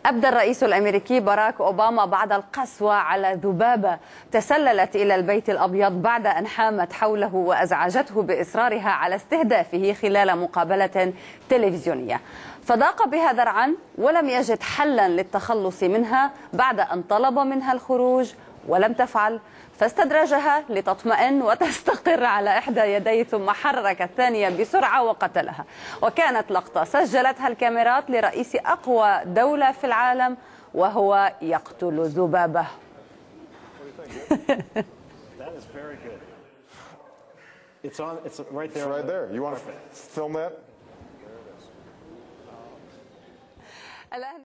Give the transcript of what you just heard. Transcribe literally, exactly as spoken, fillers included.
أبدى الرئيس الأمريكي باراك أوباما بعد القسوة على ذبابة تسللت إلى البيت الأبيض بعد أن حامت حوله وأزعجته بإصرارها على استهدافه خلال مقابلة تلفزيونية، فضاق بها ذرعا ولم يجد حلا للتخلص منها بعد أن طلب منها الخروج ولم تفعل، فاستدرجها لتطمئن وتستقر على إحدى يديه ثم حرك الثانية بسرعة وقتلها. وكانت لقطة سجلتها الكاميرات لرئيس أقوى دولة في العالم وهو يقتل ذبابة. It's on. It's right there. It's right there. You want to film that?